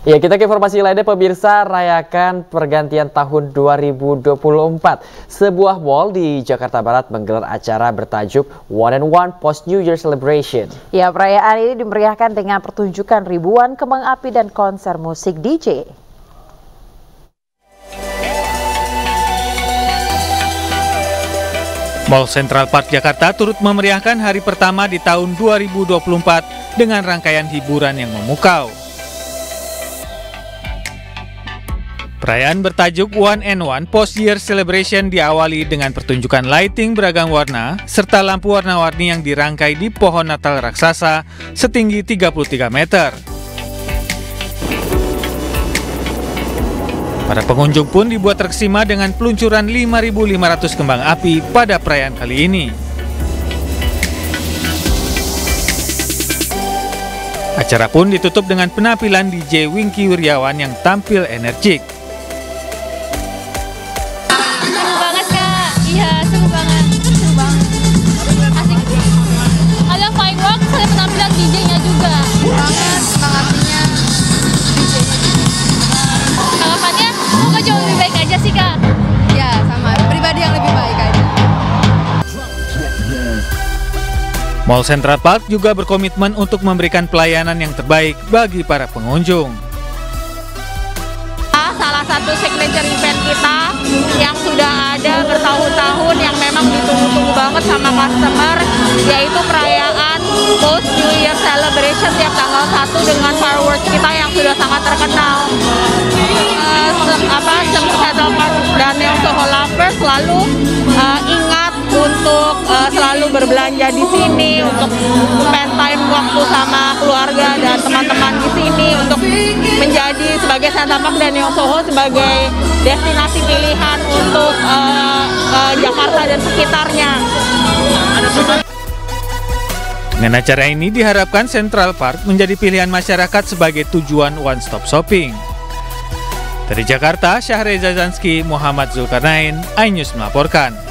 Ya, kita ke informasi lainnya, pemirsa. Rayakan pergantian tahun 2024. Sebuah mall di Jakarta Barat menggelar acara bertajuk One and One Post New Year Celebration. Ya, perayaan ini dimeriahkan dengan pertunjukan ribuan kembang api dan konser musik DJ. Mall Central Park Jakarta turut memeriahkan hari pertama di tahun 2024 dengan rangkaian hiburan yang memukau. Perayaan bertajuk One and One Post Year Celebration diawali dengan pertunjukan lighting beragam warna serta lampu warna-warni yang dirangkai di pohon Natal raksasa setinggi 33 meter. Para pengunjung pun dibuat terkesima dengan peluncuran 5.500 kembang api pada perayaan kali ini. Acara pun ditutup dengan penampilan DJ Wingky Wiryawan yang tampil energik. Mall Central Park juga berkomitmen untuk memberikan pelayanan yang terbaik bagi para pengunjung. Salah satu signature event kita yang sudah ada bertahun-tahun yang memang ditunggu-tunggu banget sama customer, yaitu perayaan Post New Year Celebration tiap tanggal 1 dengan fireworks kita yang sudah sangat terkenal. Central Park dan Neo Soho Lovers selalu ingat untuk selalu berbelanja di sini, untuk spend time waktu sama keluarga dan teman-teman di sini, untuk menjadi sebagai Central Park dan Neo Soho sebagai destinasi pilihan untuk Jakarta dan sekitarnya. Dengan acara ini diharapkan Central Park menjadi pilihan masyarakat sebagai tujuan one-stop shopping. Dari Jakarta, Syahreza Zanski, Muhammad Zulkarnain, iNews melaporkan.